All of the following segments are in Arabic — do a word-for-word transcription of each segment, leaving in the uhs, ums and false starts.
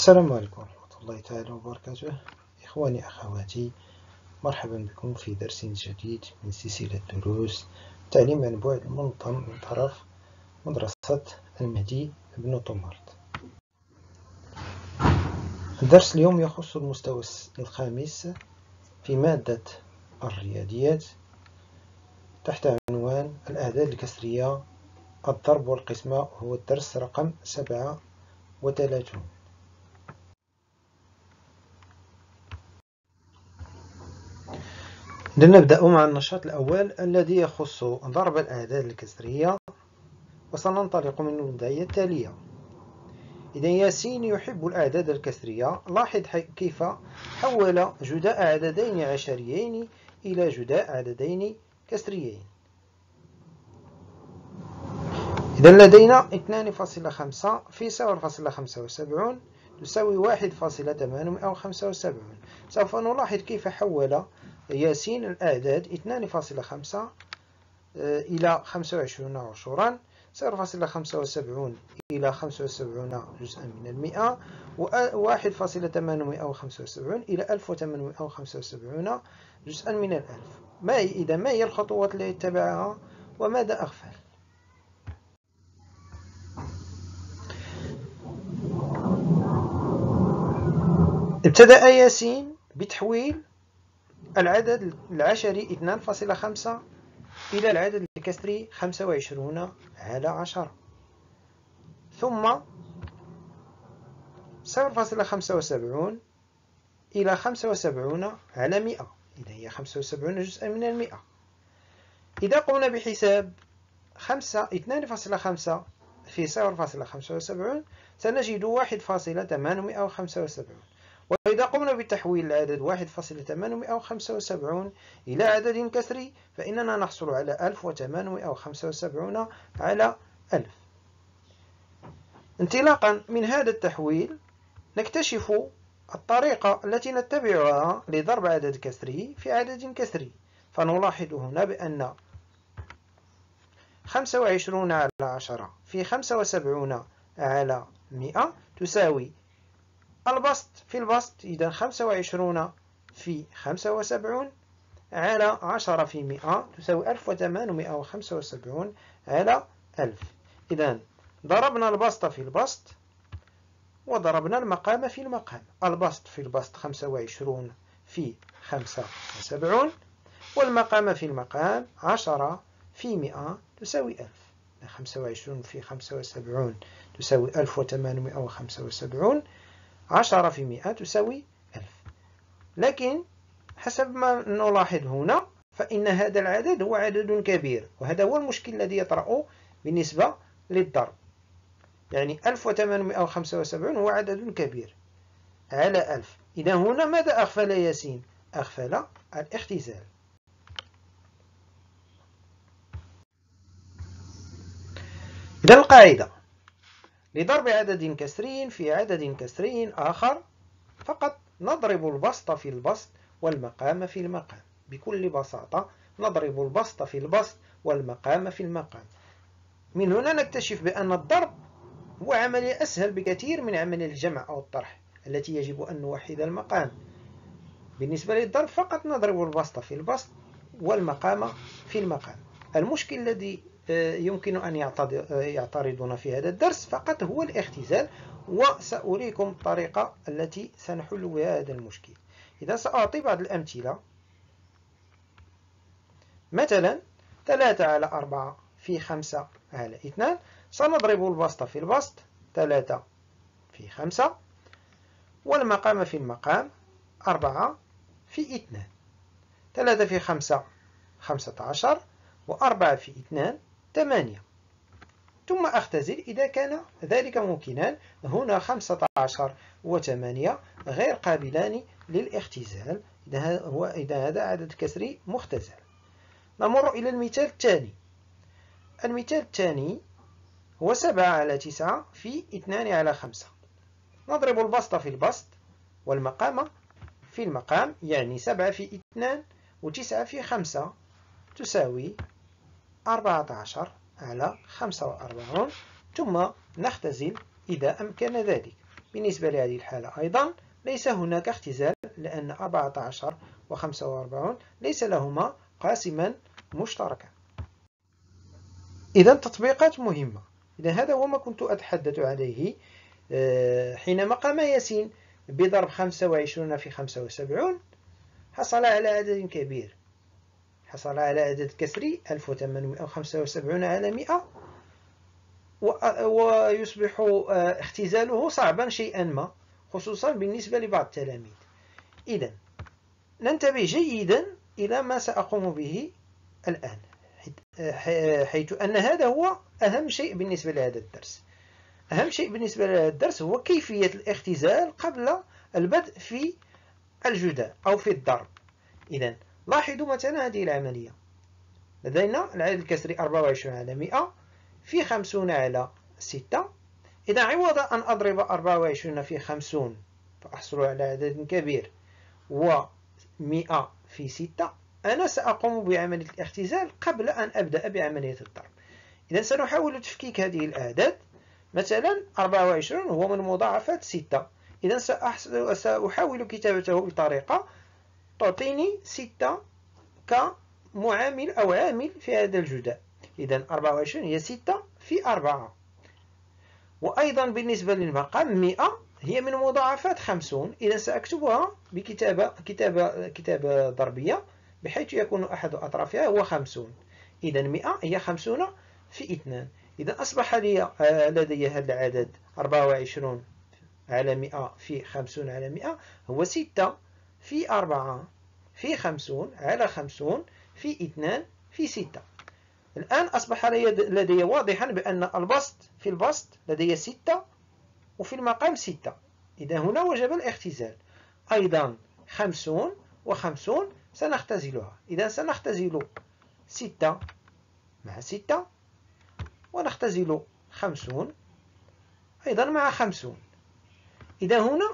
السلام عليكم ورحمة الله تعالى وبركاته. إخواني أخواتي، مرحبا بكم في درس جديد من سلسلة دروس تعليم عن بعد منظم من طرف مدرسة المهدي بن طمرت. الدرس اليوم يخص المستوى الخامس في مادة الرياضيات تحت عنوان الأعداد الكسرية، الضرب والقسمة، هو الدرس رقم سبعة وثلاثون. لنبدأ مع النشاط الأول الذي يخص ضرب الأعداد الكسرية، وسننطلق من الوضعية التالية. إذا ياسين يحب الأعداد الكسرية، لاحظ كيف حول جداء عددين عشريين إلى جداء عددين كسريين. إذا لدينا اثنان فاصلة خمسة في صفر فاصلة خمسة وسبعين تساوي واحد فاصلة ثمانمئة وخمسة وسبعين. سوف نلاحظ كيف حول ياسين الأعداد اثنان فاصلة خمسة إلى خمسة وعشرين عشرا، صفر فاصلة خمسة وسبعين إلى خمسة وسبعين جزءا من المئة، وواحد فاصلة ثمانمئة وخمسة وسبعين إلى ألف وثمانمئة وخمسة وسبعين جزءا من الألف. ما إذا ما هي الخطوات التي اتبعها وماذا أغفل؟ ابتدأ ياسين بتحويل العدد العشري اثنان فاصلة خمسة إلى العدد الكسري خمسة وعشرين على عشرة، ثم صفر فاصلة خمسة وسبعين إلى خمسة وسبعين على مئة، إذا هي خمسة وسبعين جزءا من المئة. إذا قمنا بحساب اثنان فاصلة خمسة في صفر فاصلة خمسة وسبعين سنجد واحد فاصلة ثمانمئة وخمسة وسبعين. وإذا قمنا بتحويل العدد واحد فاصلة ثمانمئة وخمسة وسبعين إلى عدد كسري فإننا نحصل على ألف وثمانمئة وخمسة وسبعين على ألف. انطلاقا من هذا التحويل نكتشف الطريقة التي نتبعها لضرب عدد كسري في عدد كسري، فنلاحظ هنا بأن خمسة وعشرين على عشرة في خمسة وسبعين على مئة تساوي البسط في البسط، إذا خمسة وعشرين في خمسة وسبعين على عشرة في مئة تساوي ألف وثمانمئة وخمسة وسبعين على ألف. إذا ضربنا البسط في البسط وضربنا المقام في المقام. البسط في البسط خمسة وعشرين في خمسة وسبعين، والمقام في المقام عشرة في مئة تساوي ألف. خمسة وعشرين في خمسة وسبعين تساوي ألف وثمانمئة وخمسة وسبعين، عشرة في مئة تساوي ألف. لكن حسب ما نلاحظ هنا فإن هذا العدد هو عدد كبير، وهذا هو المشكل الذي يطرأ بالنسبة للضرب. يعني ألف وثمانمئة وخمسة وسبعين هو عدد كبير على ألف. إذا هنا ماذا أغفل ياسين؟ أغفل الاختزال. إذا القاعدة لضرب عدد كسري في عدد كسري آخر فقط نضرب البسط في البسط والمقام في المقام. بكل بساطة نضرب البسط في البسط والمقام في المقام. من هنا نكتشف بأن الضرب هو عملية أسهل بكثير من عملية الجمع أو الطرح التي يجب أن نوحد المقام. بالنسبة للضرب فقط نضرب البسط في البسط والمقام في المقام. المشكل الذي يمكن أن يعترضنا في هذا الدرس فقط هو الاختزال، وسأريكم الطريقة التي سنحل بها هذا المشكل. إذا سأعطي بعض الأمثلة، مثلا ثلاثة على أربعة في خمسة على اثنان، سنضرب البسط في البسط ثلاثة في خمسة، والمقام في المقام أربعة في اثنان. ثلاثة في خمسة خمسة عشر، وأربعة في اثنان ثمانية. ثم أختزل إذا كان ذلك ممكنا. هنا خمسة عشر وثمانية غير قابلان للاختزال، إذا هذا عدد كسري مختزل. نمر إلى المثال الثاني. المثال الثاني هو سبعة على تسعة في اثنان على خمسة. نضرب البسط في البسط والمقام في المقام، يعني سبعة في اثنان وتسعة في خمسة تساوي أربعة عشر على خمسة وأربعين. ثم نختزل إذا أمكن ذلك. بالنسبة لهذه الحالة أيضا ليس هناك اختزال، لأن أربعة عشر وخمسة وأربعون ليس لهما قاسما مشتركا. إذا تطبيقات مهمة. إذا هذا هو ما كنت أتحدث عليه حينما قام ياسين بضرب خمسة وعشرين في خمسة وسبعين، حصل على عدد كبير، حصل على عدد كسري ألف وثمانمائة وخمسة وسبعين على مئة، ويصبح اختزاله صعبا شيئا ما، خصوصا بالنسبة لبعض التلاميذ. إذا ننتبه جيدا إلى ما سأقوم به الآن، حيث أن هذا هو أهم شيء بالنسبة لهذا الدرس. أهم شيء بالنسبة لهذا الدرس هو كيفية الاختزال قبل البدء في الجداء أو في الضرب. إذا لاحظوا مثلا هذه العملية، لدينا العدد الكسري أربعة وعشرين على مئة في خمسين على ستة. إذا عوض أن أضرب أربعة وعشرين في خمسين فأحصل على عدد كبير ومئة في ستة، أنا سأقوم بعملية الاختزال قبل أن أبدأ بعملية الضرب. إذا سنحاول تفكيك هذه الأعداد. مثلا أربعة وعشرين هو من مضاعفات ستة، إذا سأحاول كتابته بطريقة تعطيني ستة كمعامل أو عامل في هذا الجداء. إذا أربعة وعشرين هي ستة في أربعة. وأيضا بالنسبة للمقام مئة هي من مضاعفات خمسين، إذا سأكتبها بكتابة كتابة كتابة ضربية بحيث يكون أحد أطرافها هو خمسين. إذا مئة هي خمسين في اثنان. إذا أصبح لي لدي هذا العدد أربعة وعشرين على مئة في خمسين على مئة هو ستة في أربعة في خمسين على خمسين في اثنان في ستة. الآن أصبح لدي واضحا بأن البسط في البسط لدي ستة وفي المقام ستة. إذا هنا وجب الاختزال. أيضا خمسين وخمسين سنختزلها. إذا سنختزل ستة مع ستة، ونختزل خمسين أيضا مع خمسين. إذا هنا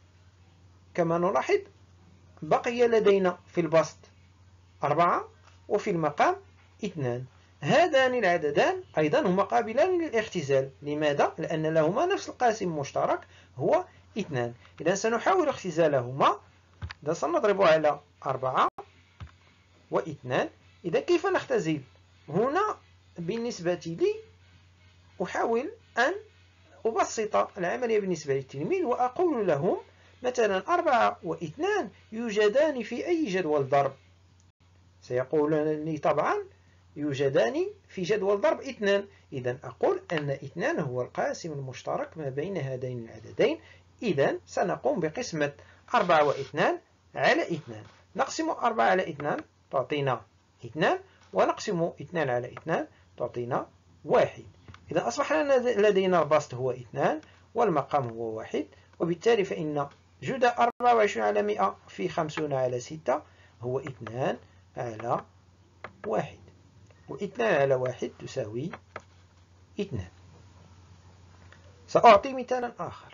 كما نلاحظ بقي لدينا في البسط أربعة وفي المقام اثنان. هذان العددان أيضا هما قابلان للاختزال. لماذا؟ لأن لهما نفس القاسم مشترك هو اثنان. إذا سنحاول اختزالهما. إذا سنضرب على أربعة واثنان. إذا كيف نختزل؟ هنا بالنسبة لي أحاول أن أبسط العملية بالنسبة للتلميذ وأقول لهم مثلا أربعة واثنان يوجدان في أي جدول ضرب؟ سيقولون لي طبعا يوجدان في جدول ضرب اثنان. إذا أقول أن اثنان هو القاسم المشترك ما بين هذين العددين. إذا سنقوم بقسمة أربعة واثنان على اثنان. نقسم أربعة على اثنان تعطينا اثنان، ونقسم اثنان على اثنان تعطينا واحد. إذا أصبح لدينا البسط هو اثنان والمقام هو واحد، وبالتالي فإن جداء أربعة وعشرين على مئة في خمسين على ستة هو اثنان على واحد، واثنان على واحد تساوي اثنان. سأعطي مثالا آخر.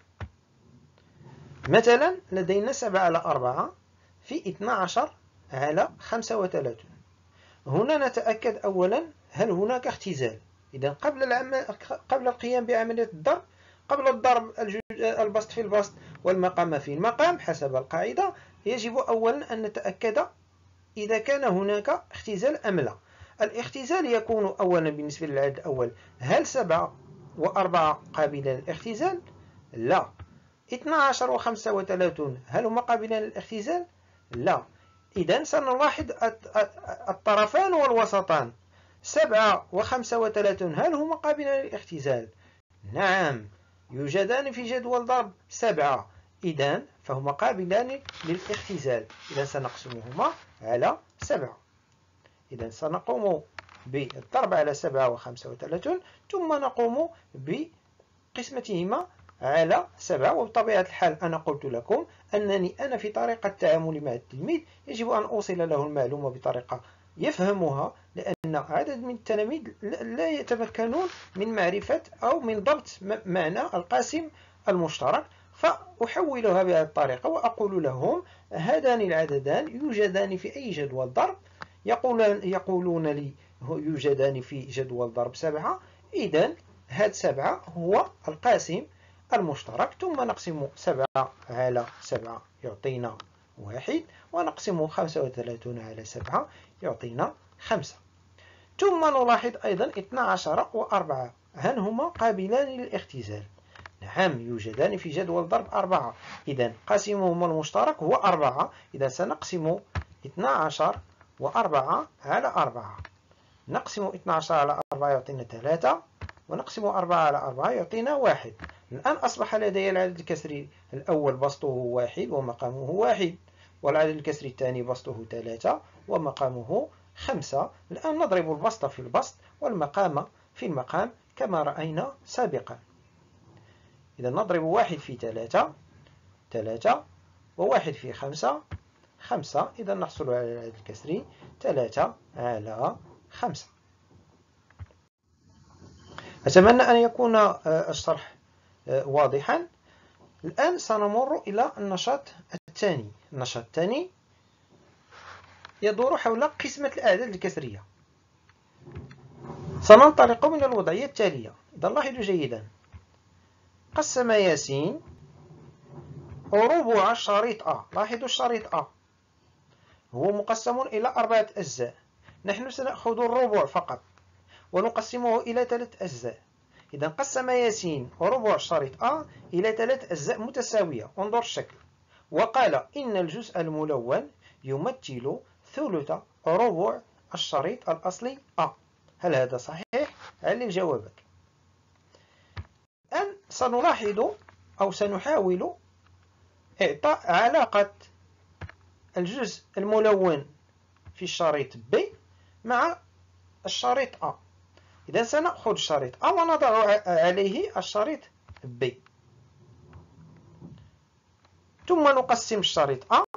مثلا لدينا سبعة على أربعة في اثني عشر على خمسة وثلاثين. هنا نتأكد أولا هل هناك اختزال. إذا قبل العمل قبل القيام بعملية الضرب، قبل الضرب البسط في البسط والمقام في المقام حسب القاعدة، يجب أولا أن نتأكد إذا كان هناك اختزال أم لا. الاختزال يكون أولا بالنسبة للعدد الأول، هل سبعة وأربعة قابلان للاختزال؟ لا. اثني عشر وخمسة وثلاثين هل هما قابلان للاختزال؟ لا. إذا سنلاحظ الطرفان والوسطان. سبعة وخمسة وثلاثين هل هما قابلان للاختزال؟ نعم، يوجدان في جدول ضرب سبعة، إذا فهما قابلان للاختزال. إذا سنقسمهما على سبعة. إذا سنقوم بالضرب على سبعة وخمسة وثلاثين، ثم نقوم بقسمتهما على سبعة. وبطبيعة الحال أنا قلت لكم أنني أنا في طريقة التعامل مع التلميذ يجب أن أوصل له المعلومة بطريقة يفهمها، لأن عدد من التلاميذ لا يتمكنون من معرفة أو من ضبط معنى القاسم المشترك. فأحولها بهذه الطريقة وأقول لهم هذان العددان يوجدان في أي جدول ضرب. يقولون, يقولون لي يوجدان في جدول ضرب سبعة. إذن هذا سبعة هو القاسم المشترك، ثم نقسم سبعة على سبعة يعطينا واحد، ونقسم خمسة وثلاثون على سبعة يعطينا خمسة. ثم نلاحظ أيضا اثنا عشر وأربعة، هل هما قابلان للاختزال؟ نعم، يوجدان في جدول ضرب أربعة، إذا قاسمهما المشترك هو أربعة، إذا سنقسم اثنا عشر وأربعة على أربعة. نقسم اثنا عشر على أربعة يعطينا ثلاثة، ونقسم أربعة على أربعة يعطينا واحد. الآن أصبح لدي العدد الكسري الأول بسطه واحد ومقامه واحد، والعدد الكسري الثاني بسطه ثلاثة ومقامه خمسة. الآن نضرب البسط في البسط والمقام في المقام كما رأينا سابقا. إذا نضرب واحد في ثلاثة ثلاثة، وواحد في خمسة خمسة، إذا نحصل على العدد الكسري ثلاثة على خمسة. أتمنى أن يكون الشرح واضحا. الآن سنمر إلى النشاط الثاني. النشاط الثاني يدور حول قسمة الأعداد الكسرية. سننطلق من الوضعية التالية. إذا لاحظوا جيدا، قسم ياسين ربع الشريط أ. لاحظوا الشريط أ هو مقسم إلى أربعة أجزاء، نحن سنأخذ الربع فقط ونقسمه إلى ثلاث أجزاء. إذا قسم ياسين ربع الشريط أ إلى ثلاث أجزاء متساوية. انظر الشكل. وقال إن الجزء الملون يمثل ثلث ربع الشريط الأصلي أ. هل هذا صحيح؟ علل جوابك. الآن سنلاحظ أو سنحاول إعطاء علاقة الجزء الملون في الشريط ب مع الشريط أ. إذا سنأخذ الشريط أ ونضع عليه الشريط ب، ثم نقسم الشريط أ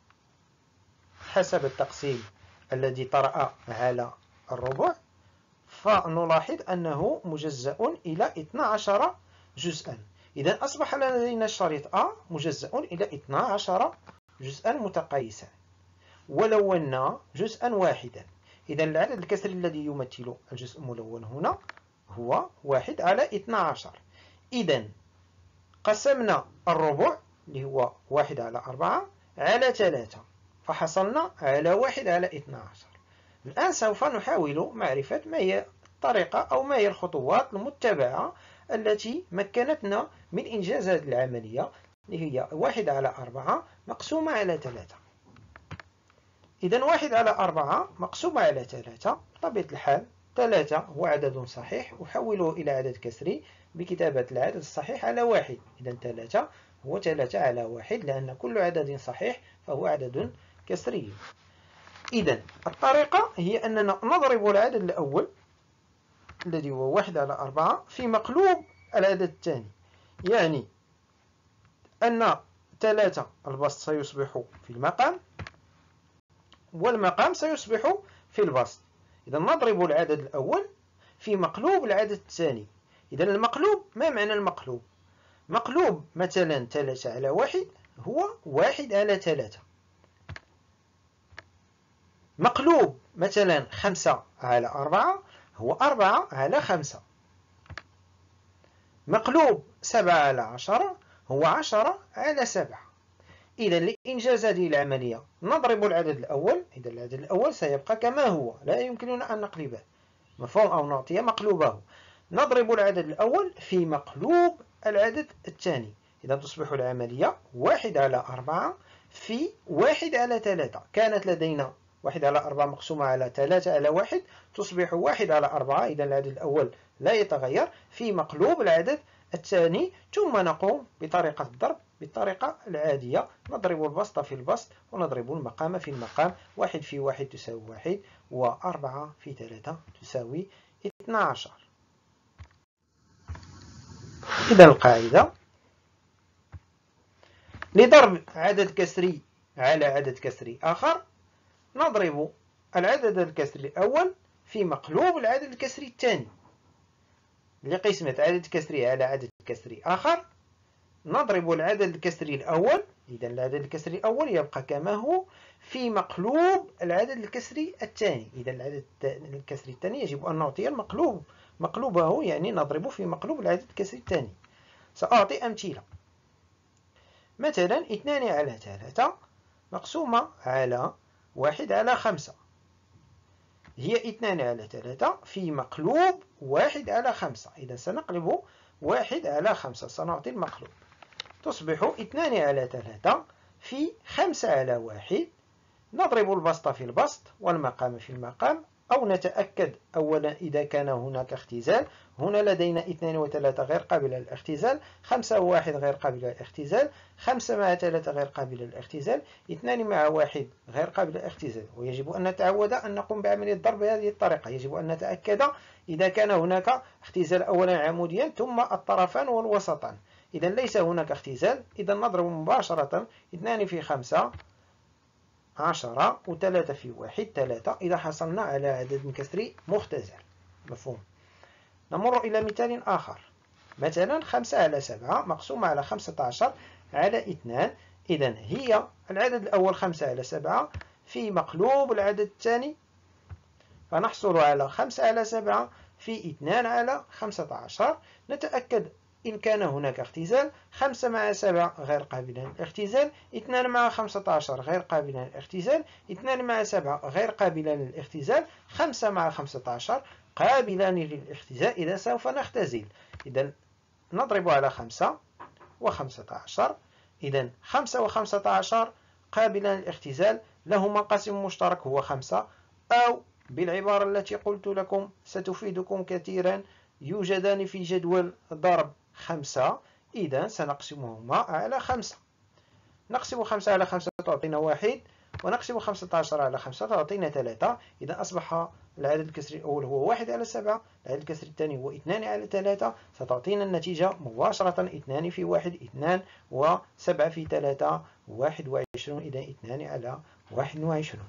حسب التقسيم الذي طرأ على الربع، فنلاحظ أنه مجزأ إلى اثنا عشر جزءا. إذا أصبح لدينا الشريط أ مجزأ إلى اثنا عشر جزءا متقايسا، ولونا جزءا واحدا. إذا العدد الكسري الذي يمثل الجزء الملون هنا هو واحد على اثنا عشر. إذا قسمنا الربع اللي هو واحد على أربعة على ثلاثة، فحصلنا على واحد على اثنا عشر. الآن سوف نحاول معرفة ما هي الطريقة أو ما هي الخطوات المتبعة التي مكنتنا من إنجاز هذه العملية اللي هي واحد على أربعة مقسومة على ثلاثة. إذا واحد على أربعة مقسومة على ثلاثة، بطبيعة الحال ثلاثة هو عدد صحيح، أحوله إلى عدد كسري بكتابة العدد الصحيح على واحد. إذا ثلاثة هو ثلاثة على واحد، لأن كل عدد صحيح فهو عدد كسري. إذا الطريقة هي أننا نضرب العدد الأول الذي هو واحد على أربعة في مقلوب العدد الثاني، يعني أن ثلاثة البسط سيصبح في المقام والمقام سيصبح في البسط. إذا نضرب العدد الأول في مقلوب العدد الثاني. إذا المقلوب، ما معنى المقلوب؟ مقلوب مثلا ثلاثة على واحد هو واحد على ثلاثة. مقلوب مثلا خمسة على أربعة هو أربعة على خمسة. مقلوب سبعة على عشرة هو عشرة على سبعة. إذا لإنجاز هذه العملية نضرب العدد الأول. إذا العدد الأول سيبقى كما هو، لا يمكننا أن نقلبه، مفهوم؟ أو نعطي مقلوبه. نضرب العدد الأول في مقلوب العدد الثاني. إذا تصبح العملية واحد على أربعة في واحد على ثلاثة. كانت لدينا واحد على أربعة مقسومة على ثلاثة على واحد، تصبح واحد على أربعة. إذا العدد الأول لا يتغير في مقلوب العدد الثاني. ثم نقوم بطريقة الضرب بالطريقة العادية، نضرب البسط في البسط ونضرب المقام في المقام. واحد في واحد تساوي واحد، وأربعة في ثلاثة تساوي اثنا عشر. إذا القاعدة لضرب عدد كسري على عدد كسري آخر، نضرب العدد الكسري الأول في مقلوب العدد الكسري الثاني. لقسمة عدد كسري على عدد كسري آخر نضرب العدد الكسري الأول. إذا العدد الكسري الأول يبقى كما هو في مقلوب العدد الكسري الثاني. إذا العدد الكسري الثاني يجب أن نعطي المقلوب مقلوبه، يعني نضرب في مقلوب العدد الكسري الثاني. سأعطي أمثلة. مثلا اثنان على ثلاثة مقسومة على واحد على خمسة، هي اثنان على ثلاثة في مقلوب واحد على خمسة. إذا سنقلب واحد على خمسة، سنعطي المقلوب، تصبح اثنان على ثلاثة في خمسة على واحد. نضرب البسط في البسط والمقام في المقام، أو نتأكد أولا إذا كان هناك اختزال. هنا لدينا اثنان وثلاثة غير قابلة للاختزال، خمسة وواحد غير قابلة للاختزال، خمسة مع ثلاثة غير قابلة للاختزال، اثنان مع واحد غير قابلة للاختزال. ويجب أن نتعود أن نقوم بعملية الضرب بهذه الطريقة. يجب أن نتأكد إذا كان هناك اختزال أولا عموديا ثم الطرفان والوسطان. إذا ليس هناك اختزال، إذا نضرب مباشرة اثنان في خمسة عشرة وثلاثة في واحد ثلاثة، إذا حصلنا على عدد كسري مختزل. مفهوم؟ نمر إلى مثال آخر. مثلا خمسة على سبعة مقسومة على خمسة عشر على اثنان. إذا هي العدد الأول خمسة على سبعة في مقلوب العدد الثاني، فنحصل على خمسة على سبعة في اثنان على خمسة عشر. نتأكد إن كان هناك اختزال. خمسة مع سبعة غير قابلة للاختزال، اثنان مع خمسة عشر غير قابلة للاختزال، اثنان مع سبعة غير قابلة للاختزال، خمسة مع خمسة عشر قابلان للاختزال. إذا سوف نختزل، إذا نضرب على خمسة وخمسة عشر. إذا خمسة وخمسة عشر قابلان للاختزال، لهما قاسم مشترك هو خمسة، أو بالعبارة التي قلت لكم ستفيدكم كثيرا، يوجدان في جدول ضرب خمسة. إذا سنقسمهما على خمسة. نقسم خمسة على خمسة تعطينا واحد، ونقسم خمسة عشر على خمسة تعطينا ثلاثة. إذا أصبح العدد الكسري الأول هو واحد على سبعة، العدد الكسري الثاني هو اثنان على ثلاثة، ستعطينا النتيجة مباشرة اثنان في واحد اثنان، وسبعة في ثلاثة واحد وعشرون. إذا اثنان على واحد وعشرون.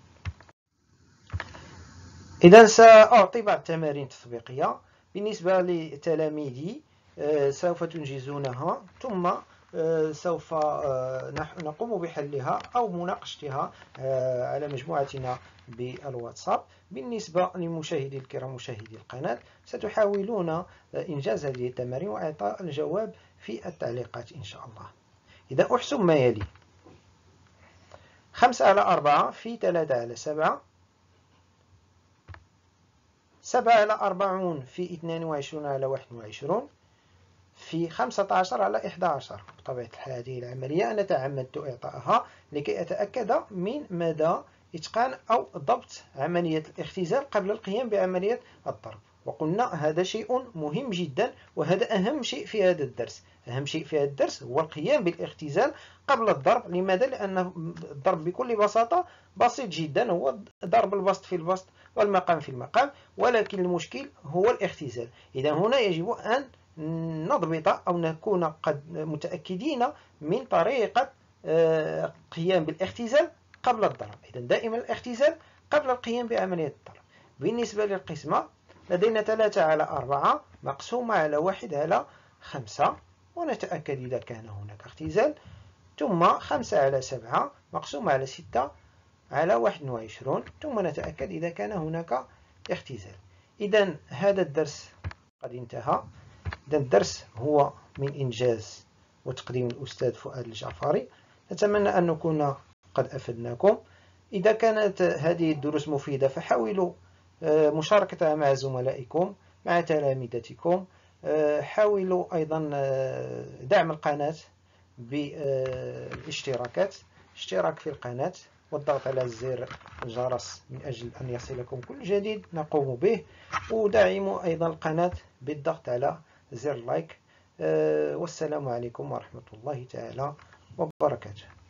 إذا سأعطي بعض التمارين التطبيقية بالنسبة لتلاميذي، سوف تنجزونها، ثم سوف نقوم بحلها أو مناقشتها على مجموعتنا بالواتساب. بالنسبة للمشاهدين الكرام مشاهدي القناة، ستحاولون إنجاز هذه التمارين وإعطاء الجواب في التعليقات إن شاء الله. إذا أحسب ما يلي: خمسة على أربعة في ثلاثة على سبعة، سبعة على أربعون في اثنان وعشرون على واحد وعشرون، في خمسة عشر على إحدى عشر. بطبيعة الحال هذه العملية أنا تعمدت إعطائها لكي أتأكد من مدى إتقان أو ضبط عملية الاختزال قبل القيام بعملية الضرب. وقلنا هذا شيء مهم جدا، وهذا أهم شيء في هذا الدرس. أهم شيء في هذا الدرس هو القيام بالاختزال قبل الضرب. لماذا؟ لأن الضرب بكل بساطة بسيط جدا، هو ضرب البسط في البسط والمقام في المقام، ولكن المشكل هو الاختزال. إذا هنا يجب أن نضبط أو نكون قد متأكدين من طريقة القيام بالاختزال قبل الضرب. إذا دائما الاختزال قبل القيام بعملية الضرب. بالنسبة للقسمة، لدينا ثلاثة على أربعة مقسومة على واحد على خمسة، ونتأكد إذا كان هناك اختزال. ثم خمسة على سبعة مقسومة على ستة على واحد وعشرون، ثم نتأكد إذا كان هناك اختزال. إذا هذا الدرس قد انتهى. إذا الدرس هو من إنجاز وتقديم الأستاذ فؤاد الجعفري. نتمنى أن نكون قد أفدناكم. إذا كانت هذه الدروس مفيدة فحاولوا مشاركتها مع زملائكم، مع تلامذتكم. حاولوا أيضا دعم القناة بالاشتراكات، اشتراك في القناة والضغط على زر الجرس من أجل أن يصلكم كل جديد نقوم به. ودعموا أيضا القناة بالضغط على زر لايك. والسلام عليكم ورحمة الله تعالى وبركاته.